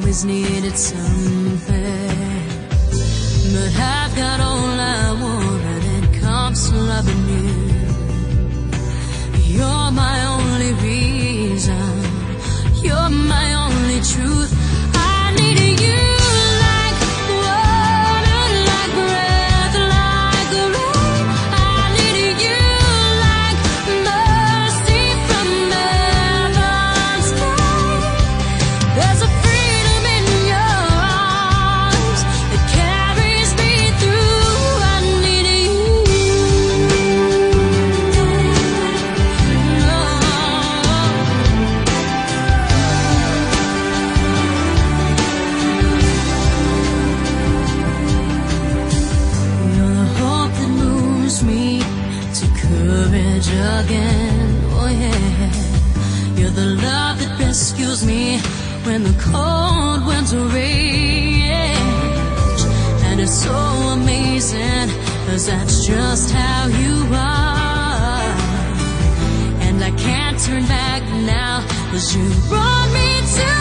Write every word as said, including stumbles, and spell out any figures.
always needed something, but I've got all I want when it comes to loving you. You're my only reason, you're my only truth. I need you. Again, oh yeah, you're the love that rescues me when the cold winter rage, and it's so amazing, 'cause that's just how you are, and I can't turn back now, 'cause you brought me to